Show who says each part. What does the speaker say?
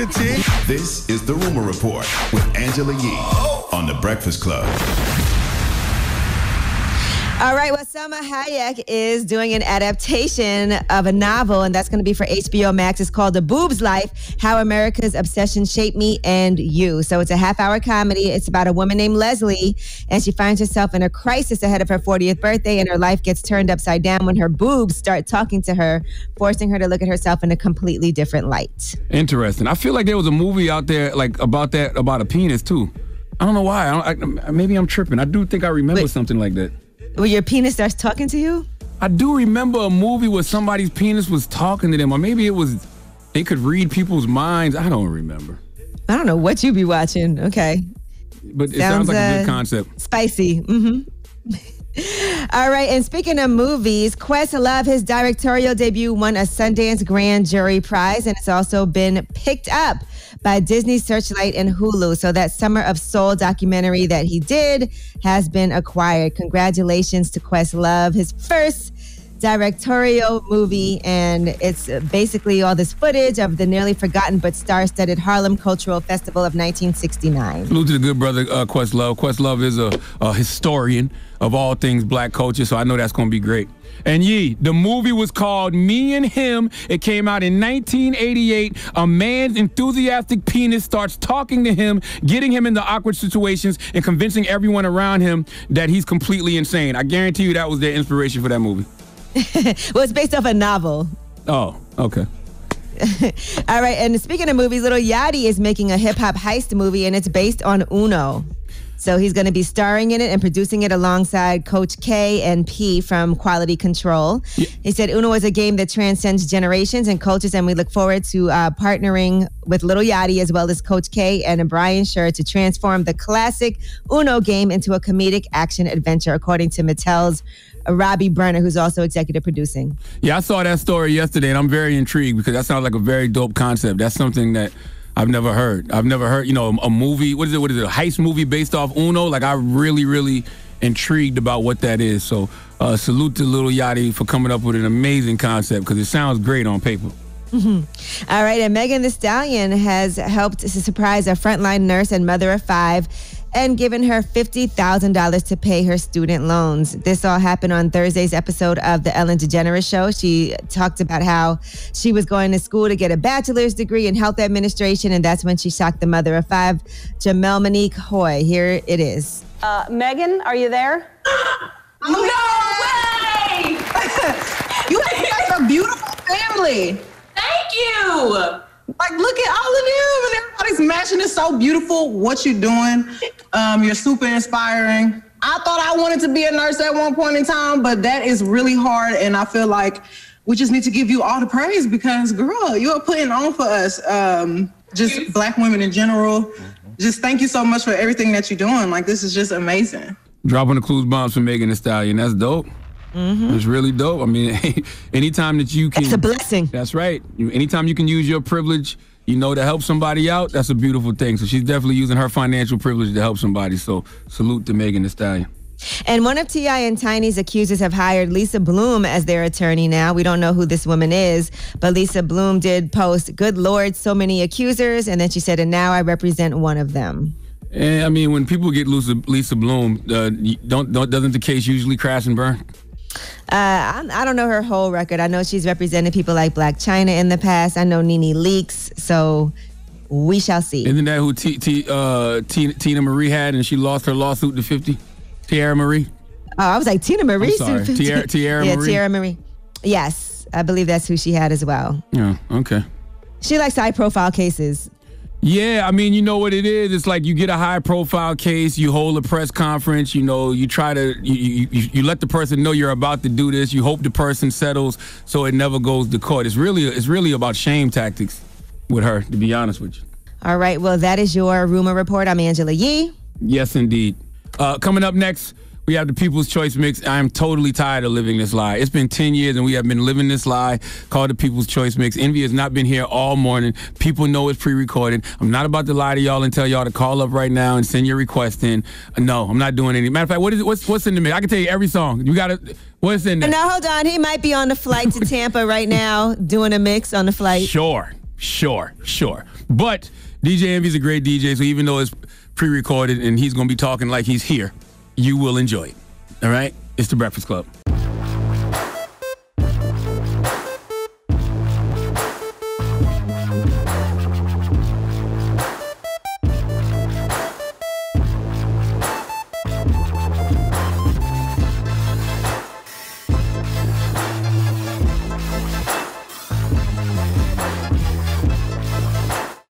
Speaker 1: the chick.
Speaker 2: This is The Rumor Report with Angela Yee on The Breakfast Club.
Speaker 3: All right, well, Selma Hayek is doing an adaptation of a novel, and that's going to be for HBO Max. It's called The Boobs Life, How America's Obsession Shaped Me and You. So it's a half-hour comedy. It's about a woman named Leslie, and she finds herself in a crisis ahead of her 40th birthday, and her life gets turned upside down when her boobs start talking to her, forcing her to look at herself in a completely different light.
Speaker 4: Interesting. I feel like there was a movie out there like about a penis, too. I don't know why. Maybe I'm tripping. I do think I remember something like that.
Speaker 3: Where your penis starts talking to you?
Speaker 4: I do remember a movie where somebody's penis was talking to them, or maybe it was they could read people's minds. I don't remember.
Speaker 3: I don't know what you be watching. Okay.
Speaker 4: But it sounds like a good concept.
Speaker 3: Spicy. All right, and speaking of movies, Questlove, his directorial debut won a Sundance Grand Jury Prize, and it's also been picked up by Disney Searchlight and Hulu. So that Summer of Soul documentary that he did has been acquired. Congratulations to Questlove, his first directorial movie, and it's basically all this footage of the nearly forgotten but star-studded Harlem Cultural Festival of 1969.
Speaker 4: Salute to the good brother Questlove. Questlove is a historian of all things black culture, so I know that's going to be great. And Yee, the movie was called Me and Him. It came out in 1988. A man's enthusiastic penis starts talking to him, getting him into awkward situations, and convincing everyone around him that he's completely insane. I guarantee you that was their inspiration for that movie.
Speaker 3: Well, it's based off a novel.
Speaker 4: Oh, okay.
Speaker 3: All right, and speaking of movies, Lil Yachty is making a hip-hop heist movie, and it's based on Uno. So he's going to be starring in it and producing it alongside Coach K and P from Quality Control. Yeah. He said Uno is a game that transcends generations and cultures, and we look forward to partnering with Lil Yachty as well as Coach K and Brian Scher to transform the classic Uno game into a comedic action adventure, according to Mattel's Robbie Burner, who's also executive producing.
Speaker 4: Yeah, I saw that story yesterday, and I'm very intrigued because that sounds like a very dope concept. That's something that I've never heard, a movie, what is it, a heist movie based off Uno? Like, I'm really, really intrigued about what that is. So, salute to Lil Yachty for coming up with an amazing concept because it sounds great on paper.
Speaker 3: Mm-hmm. All right, and Megan Thee Stallion has helped to surprise a frontline nurse and mother of 5 and given her $50,000 to pay her student loans. This all happened on Thursday's episode of The Ellen DeGeneres Show. She talked about how she was going to school to get a bachelor's degree in health administration, and that's when she shocked the mother of 5, Jamel Monique Hoy. Here it is.
Speaker 5: Megan, are you there?
Speaker 6: No way! You guys are a beautiful family.
Speaker 5: Thank you!
Speaker 6: Like, look at all of them, and everybody's matching. It's so beautiful what you're doing. You're super inspiring. I thought I wanted to be a nurse at one point in time, but that is really hard, and I feel like we just need to give you all the praise because, girl, you are putting on for us, just Black women in general. Just thank you so much for everything that you're doing. Like, this is just amazing.
Speaker 4: Dropping the clues bombs for Megan Thee Stallion. That's dope. Mm-hmm. It's really dope. I mean, anytime that you can...
Speaker 3: It's a blessing.
Speaker 4: That's right. Anytime you can use your privilege, to help somebody out, that's a beautiful thing. So she's definitely using her financial privilege to help somebody. So salute to Megan Thee Stallion.
Speaker 3: And one of T.I. and Tiny's accusers have hired Lisa Bloom as their attorney now. We don't know who this woman is, but Lisa Bloom did post, "Good Lord, so many accusers." And then she said, "And now I represent one of them."
Speaker 4: And I mean, when people get Lisa Bloom, doesn't the case usually crash and burn?
Speaker 3: I don't know her whole record. I know she's represented people like Blac Chyna in the past. I know Nene Leakes, so we shall see.
Speaker 4: Isn't that who Tina Marie had and she lost her lawsuit to 50? Tiara Marie?
Speaker 3: Oh, I was like, Tina Marie?
Speaker 4: I'm sorry. Tiara Marie?
Speaker 3: Yeah, Tiara Marie. Yes, I believe that's who she had as well.
Speaker 4: Yeah, okay.
Speaker 3: She likes high-profile cases.
Speaker 4: Yeah, I mean, you know what it is? It's like you get a high-profile case, you hold a press conference, you try to, you let the person know you're about to do this, you hope the person settles so it never goes to court. It's really about shame tactics with her, to be honest with you.
Speaker 3: All right, well, that is your Rumor Report. I'm Angela Yee.
Speaker 4: Yes, indeed. Coming up next, we have the People's Choice Mix. I am totally tired of living this lie. It's been 10 years and we have been living this lie called the People's Choice Mix. Envy has not been here all morning. People know it's pre-recorded. I'm not about to lie to y'all and tell y'all to call up right now and send your request in. No, I'm not doing anything. Matter of fact, what's in the mix? I can tell you every song. You got to, what's in there?
Speaker 3: No, hold on. He might be on the flight to Tampa right now doing a mix on the flight.
Speaker 4: Sure. But DJ Envy's a great DJ, so even though it's pre-recorded and he's going to be talking like he's here, you will enjoy it. All right? It's The Breakfast Club.